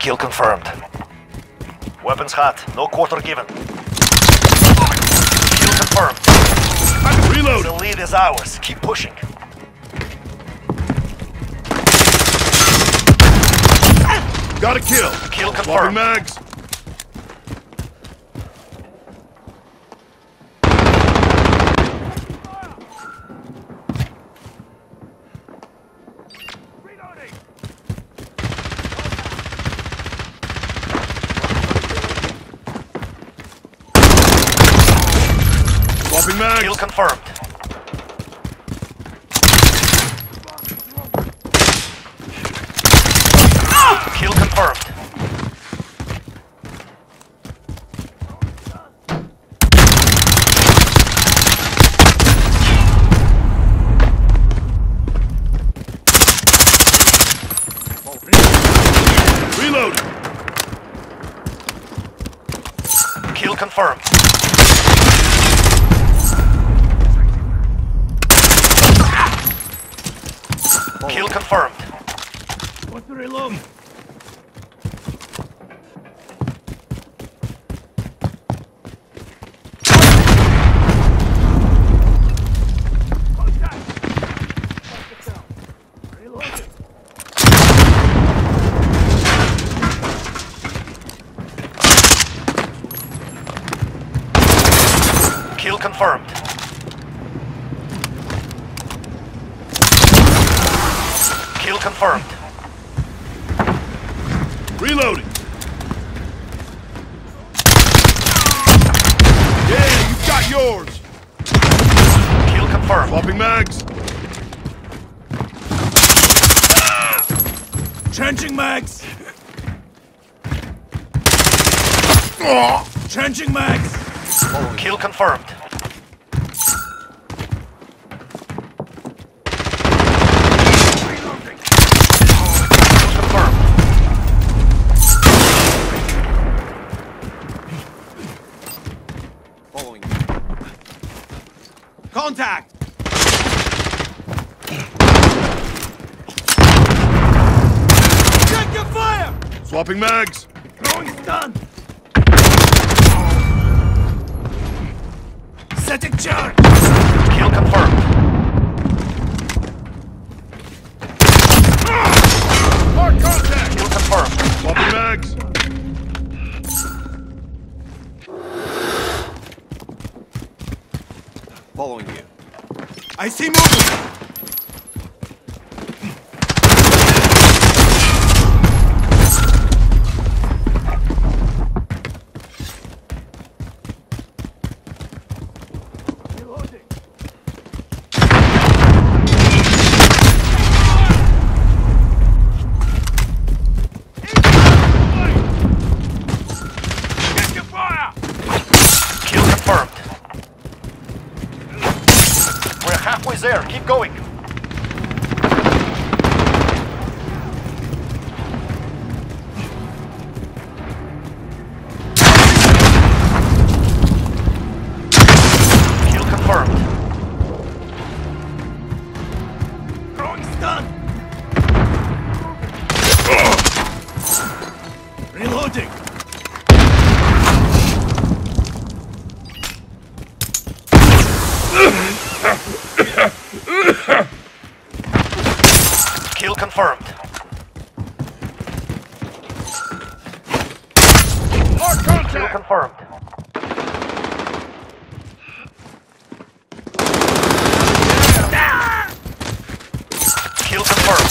Kill confirmed. Weapons hot. No quarter given. Kill confirmed. Reload! The lead is ours. Keep pushing. Got a kill. Kill Swapping confirmed. mags. Swapping mags. Kill confirmed. Kill confirmed. Reload. Kill confirmed. Kill confirmed. What's the reload? Kill confirmed. Kill confirmed. Reloading. Yeah, you got yours. Kill confirmed. Swapping mags. Changing mags. Changing mags. Kill confirmed. Kill confirmed. Following you. Contact! Check your fire! Swapping mags. Throwing stun! Setting charge! Kill confirmed. Hard contact. Kill confirmed. Swapping mags. Following you. I see movement! Kill confirmed. We're halfway there. Keep going. Kill confirmed. Throwing stun! Reloading! Kill confirmed. Hard Kill contact. confirmed. Kill confirmed.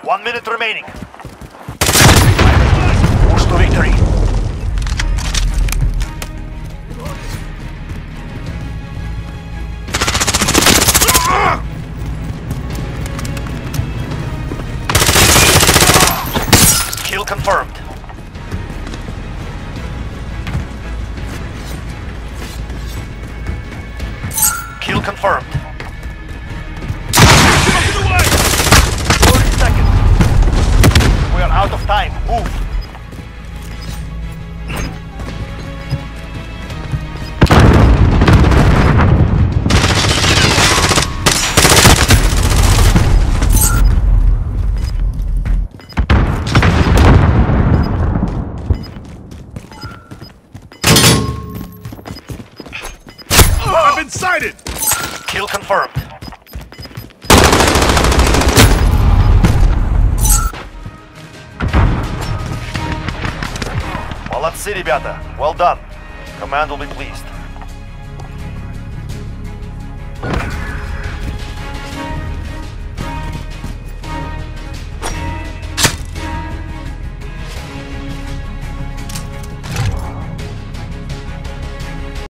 1 minute remaining. Push to victory. Kill confirmed. Kill confirmed. 40 seconds. We are out of time. Move. I've been sighted! Kill confirmed. Молодцы, ребята. Well done. Command will be pleased.